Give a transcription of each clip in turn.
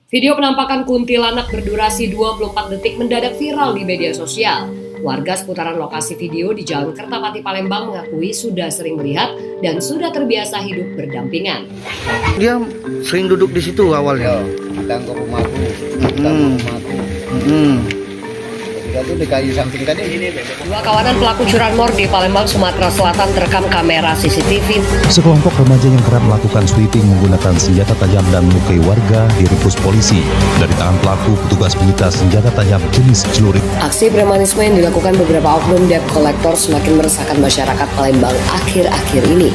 Video penampakan kuntilanak berdurasi 24 detik mendadak viral di media sosial. Warga seputaran lokasi video di Jalan Kertapati Palembang mengakui sudah sering melihat dan sudah terbiasa hidup berdampingan. Dia sering duduk di situ awalnya. Datang ke rumahku, Itu di kayu samping tadi. Dua kawanan pelaku curanmor di Palembang, Sumatera Selatan terekam kamera CCTV. Sekelompok remaja yang kerap melakukan sweeping menggunakan senjata tajam dan melukai warga diringkus polisi. Dari tangan pelaku, petugas menyita senjata tajam jenis celurit. Aksi premanisme yang dilakukan beberapa oknum debt collector semakin meresahkan masyarakat Palembang akhir-akhir ini.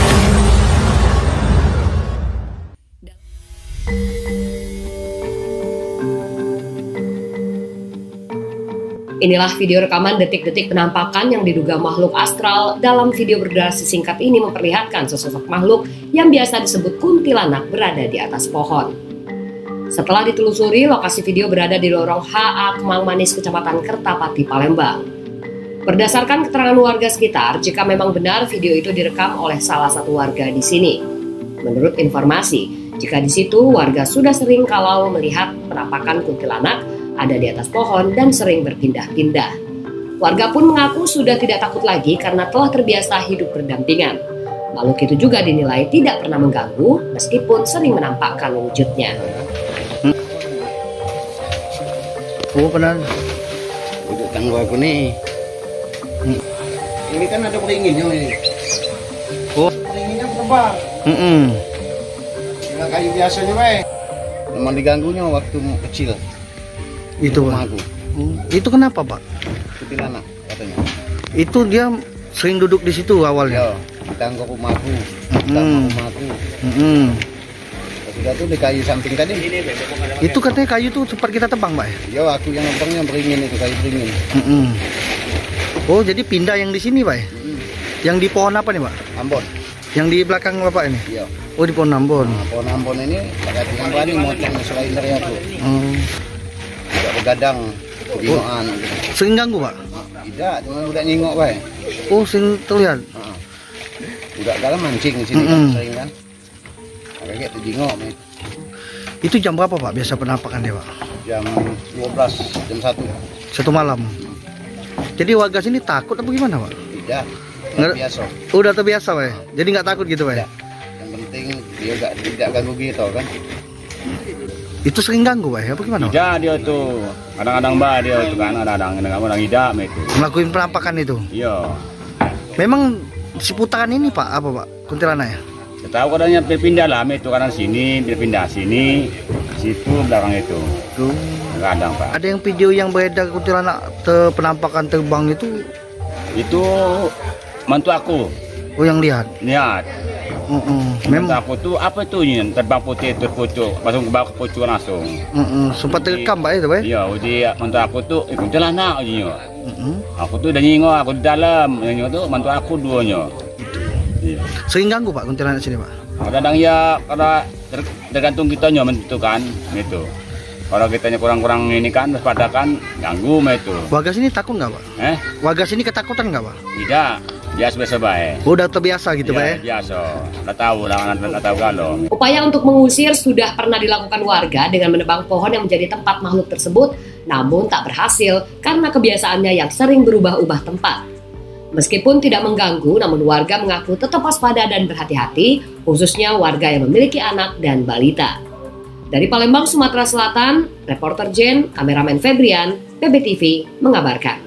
Inilah video rekaman detik-detik penampakan yang diduga makhluk astral. Dalam video berdurasi singkat ini memperlihatkan sesosok makhluk yang biasa disebut kuntilanak berada di atas pohon. Setelah ditelusuri, lokasi video berada di lorong HA Kemang Manis, Kecamatan Kertapati, Palembang. Berdasarkan keterangan warga sekitar, jika memang benar video itu direkam oleh salah satu warga di sini. Menurut informasi, jika di situ warga sudah sering kalau melihat penampakan kuntilanak ada di atas pohon dan sering berpindah-pindah. Warga pun mengaku sudah tidak takut lagi karena telah terbiasa hidup berdampingan. Makhluk itu juga dinilai tidak pernah mengganggu meskipun sering menampakkan wujudnya. Oh benar. Untuk tangguh aku nih. Ini kan ada peringinnya ini. Oh. Peringinnya berubah. Dengan kayu biasanya memang diganggunya waktu kecil. Itu rumahku. Itu kenapa Pak? Kuntilanak katanya. Itu dia sering duduk di situ awalnya. Datang ke rumahku, Itu di kayu samping tadi. Itu katanya kayu tuh sempat kita tebang Pak ya? Aku yang nebangnya beringin itu, kayu beringin. Oh jadi pindah yang di sini Pak ya? Yang di pohon apa nih Pak? Ambon. Yang di belakang Bapak ini? Iya. Oh di pohon Ambon. Nah, pohon Ambon ini pakai dengan berani motong selain dari aku. Tidak begadang, bingoan. Sering ganggu Pak? Tidak, cuma udah nyingok Pak. Oh sering terlihat? Udah dalam mancing di sini kan sering kan. Kayak gitu jingok. Itu jam berapa Pak biasa penampakan dia Pak? Jam 12, jam 1. Satu malam. Jadi warga sini takut apa gimana Pak? Tidak, biasa. Udah terbiasa Pak ya? Jadi nggak takut gitu Pak ya? Yang penting dia tidak ganggu gitu kan. Itu sering ganggu Pak ya? Apa gimana Pak? Tidak dia tuh, kadang-kadang Mbak dia tuh kan, kadang-kadang tidak itu. Ngelakuin penampakan itu? Iya. Memang seputaran ini Pak, apa Pak? Kuntilanak ya? Tahu kadangnya berpindah lah itu, kadang sini, berpindah sini, situ, belakang itu. Kadang Pak. Ada yang video yang beredar kuntilanak penampakan terbang itu? Itu mantu aku. Oh yang lihat? Lihat. Memang aku tuh apa tuh ini terbang putih terpucuk, langsung ke bawah kepucuk langsung. Sempat terekam Pak itu Pak? Iya, uji mantu aku tuh kuntilanak ujinya. Aku tuh udah nyingok, aku di dalam, nyingok tuh mantu aku duanya. Iya. Sering ganggu Pak kuntilanak sini Pak? Kadang ya karena tergantung kitanya menentukan itu. Kalau kitanya kurang-kurang ini kan, pada kan ganggu itu. Warga sini takut nggak Pak? Warga sini ketakutan nggak Pak? Tidak. Biasa baik. Udah terbiasa gitu Pak ya? Biasa, udah tahu kalau. Upaya untuk mengusir sudah pernah dilakukan warga dengan menebang pohon yang menjadi tempat makhluk tersebut, namun tak berhasil karena kebiasaannya yang sering berubah-ubah tempat. Meskipun tidak mengganggu, namun warga mengaku tetap waspada dan berhati-hati, khususnya warga yang memiliki anak dan balita. Dari Palembang, Sumatera Selatan, reporter Jen, kameramen Febrian, PBTV mengabarkan.